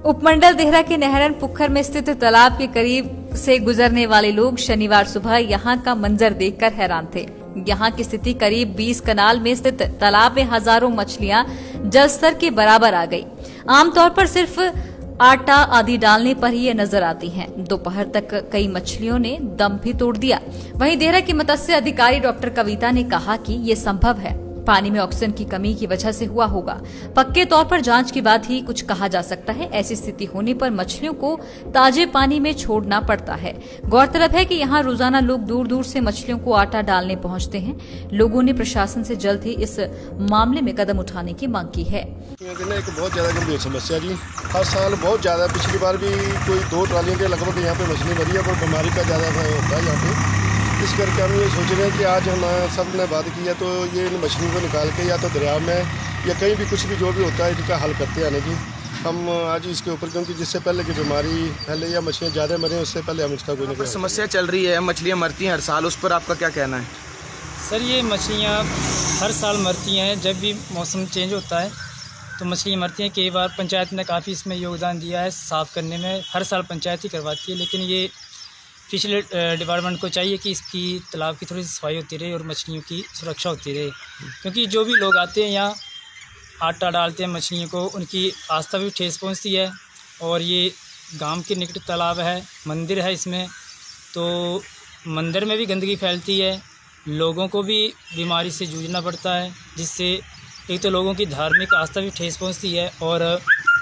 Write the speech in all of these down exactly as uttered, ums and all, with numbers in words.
उपमंडल देहरा के नहरन पुखर में स्थित तालाब के करीब से गुजरने वाले लोग शनिवार सुबह यहां का मंजर देखकर हैरान थे। यहां की स्थिति करीब बीस कनाल में स्थित तालाब में हजारों मछलियां जल स्तर के बराबर आ गई। आमतौर पर सिर्फ आटा आदि डालने पर ही ये नजर आती हैं। दोपहर तक कई मछलियों ने दम भी तोड़ दिया। वहीं देहरा की मत्स्य अधिकारी डॉक्टर कविता ने कहा कि ये संभव है, पानी में ऑक्सीजन की कमी की वजह से हुआ होगा। पक्के तौर पर जांच के बाद ही कुछ कहा जा सकता है। ऐसी स्थिति होने पर मछलियों को ताजे पानी में छोड़ना पड़ता है। गौरतलब है कि यहाँ रोजाना लोग दूर दूर से मछलियों को आटा डालने पहुँचते हैं। लोगों ने प्रशासन से जल्द ही इस मामले में कदम उठाने की मांग की है। एक बहुत ज्यादा गंभीर समस्या जी, हर साल बहुत ज्यादा, पिछली बार भी कोई दो ट्रालियों के लगभग यहाँ पे मछली मरी है, और बीमारी का ज्यादा होता है यहाँ पे। इस करके हम ये सोच रहे हैं कि आज हम सब ने बात की है तो ये इन मछलियों को निकाल के या तो दरिया में या कहीं भी कुछ भी जो भी होता है इनका हल करते आने की हम आज इसके ऊपर, क्योंकि जिससे पहले की बीमारी फैले या मछलियाँ ज़्यादा मरें उससे पहले हम इसका कोई नहीं। समस्या चल रही है, मछलियाँ मरती हैं हर साल, उस पर आपका क्या कहना है? सर, ये मछलियाँ हर साल मरती हैं। जब भी मौसम चेंज होता है तो मछलियाँ मरती हैं। कई बार पंचायत ने काफ़ी इसमें योगदान दिया है साफ़ करने में, हर साल पंचायत ही करवाती है। लेकिन ये फिशरी डिपार्टमेंट को चाहिए कि इसकी तालाब की थोड़ी सी सफाई होती रहे और मछलियों की सुरक्षा होती रहे, क्योंकि जो भी लोग आते हैं यहाँ आटा डालते हैं मछलियों को, उनकी आस्था भी ठेस पहुँचती है। और ये गांव के निकट तालाब है, मंदिर है इसमें, तो मंदिर में भी गंदगी फैलती है, लोगों को भी बीमारी से जूझना पड़ता है, जिससे एक तो लोगों की धार्मिक आस्था भी ठेस पहुँचती है। और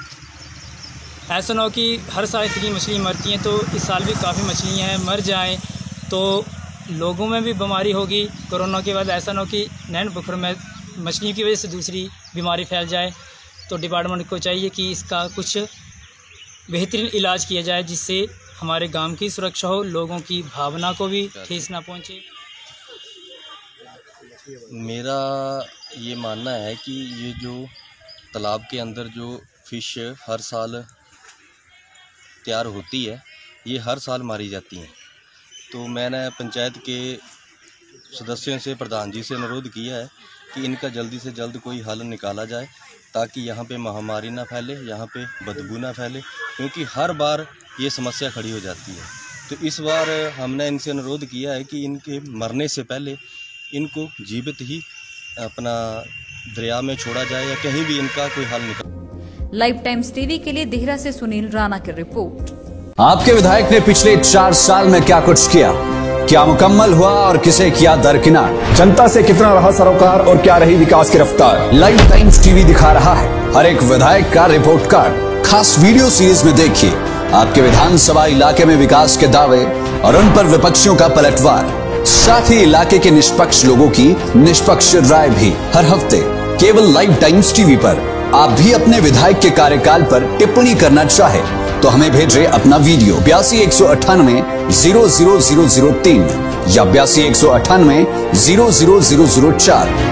ऐसा ना हो कि हर साल इतनी मछली मरती हैं तो इस साल भी काफ़ी मछलियाँ हैं, मर जाएं तो लोगों में भी बीमारी होगी कोरोना के बाद। ऐसा ना हो कि नैन पुखर में मछलियों की वजह से दूसरी बीमारी फैल जाए। तो डिपार्टमेंट को चाहिए कि इसका कुछ बेहतरीन इलाज किया जाए, जिससे हमारे गांव की सुरक्षा हो, लोगों की भावना को भी ठेस ना पहुँचे। मेरा ये मानना है कि ये जो तालाब के अंदर जो फ़िश हर साल तैयार होती है, ये हर साल मारी जाती हैं। तो मैंने पंचायत के सदस्यों से, प्रधान जी से अनुरोध किया है कि इनका जल्दी से जल्द कोई हल निकाला जाए, ताकि यहाँ पे महामारी ना फैले, यहाँ पे बदबू ना फैले, क्योंकि हर बार ये समस्या खड़ी हो जाती है। तो इस बार हमने इनसे अनुरोध किया है कि इनके मरने से पहले इनको जीवित ही अपना दरिया में छोड़ा जाए या कहीं भी इनका कोई हल निकाल। लाइव टाइम्स टीवी के लिए देहरा से सुनील राणा की रिपोर्ट। आपके विधायक ने पिछले चार साल में क्या कुछ किया, क्या मुकम्मल हुआ और किसे किया दरकिनार, जनता से कितना रहा सरोकार और क्या रही विकास की रफ्तार। लाइव टाइम्स टीवी दिखा रहा है हर एक विधायक का रिपोर्ट कार्ड। खास वीडियो सीरीज में देखिए आपके विधानसभा इलाके में विकास के दावे और उन पर विपक्षियों का पलटवार, साथ ही इलाके के निष्पक्ष लोगों की निष्पक्ष राय भी हर हफ्ते केवल लाइव टाइम्स टीवी पर। आप भी अपने विधायक के कार्यकाल पर टिप्पणी करना चाहे तो हमें भेजें अपना वीडियो बयासी एक सौ अट्ठानवे जीरो जीरो जीरो जीरो तीन या बयासी एक सौ अट्ठानवे जीरो जीरो जीरो जीरो चार